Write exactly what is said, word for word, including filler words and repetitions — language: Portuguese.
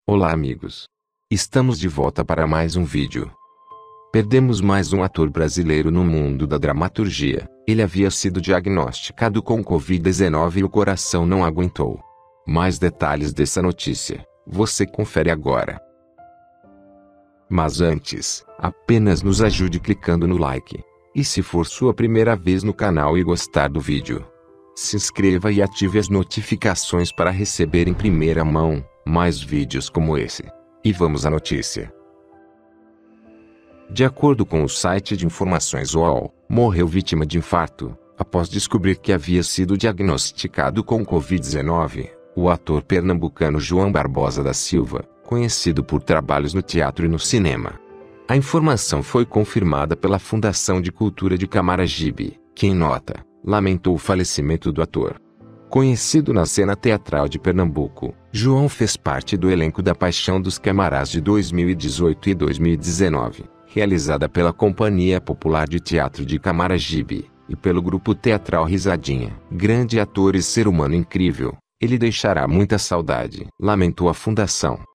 Olá amigos. Estamos de volta para mais um vídeo. Perdemos mais um ator brasileiro no mundo da dramaturgia. Ele havia sido diagnosticado com covid dezenove e o coração não aguentou. Mais detalhes dessa notícia, você confere agora. Mas antes, apenas nos ajude clicando no like. E se for sua primeira vez no canal e gostar do vídeo, se inscreva e ative as notificações para receber em primeira mão mais vídeos como esse. E vamos à notícia. De acordo com o site de informações U O L, morreu vítima de infarto, após descobrir que havia sido diagnosticado com covid dezenove, o ator pernambucano João Barbosa da Silva, conhecido por trabalhos no teatro e no cinema. A informação foi confirmada pela Fundação de Cultura de Camaragibe, que em nota, lamentou o falecimento do ator. Conhecido na cena teatral de Pernambuco, João fez parte do elenco da Paixão dos Camarás de dois mil e dezoito e dois mil e dezenove, realizada pela Companhia Popular de Teatro de Camaragibe, e pelo grupo teatral Risadinha. Grande ator e ser humano incrível, ele deixará muita saudade, lamentou a fundação.